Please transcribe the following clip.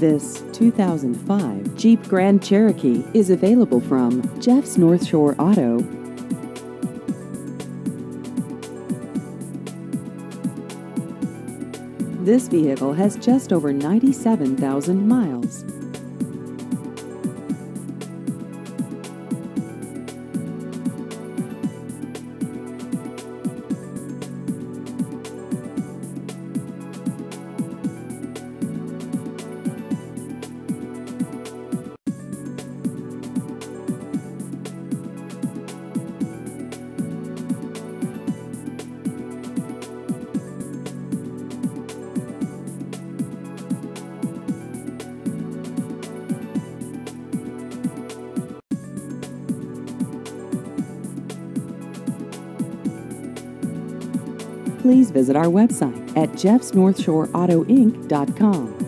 This 2005 Jeep Grand Cherokee is available from Jeff's North Shore Auto. This vehicle has just over 97,000 miles. Please visit our website at jeffsnorthshoreautoinc.com.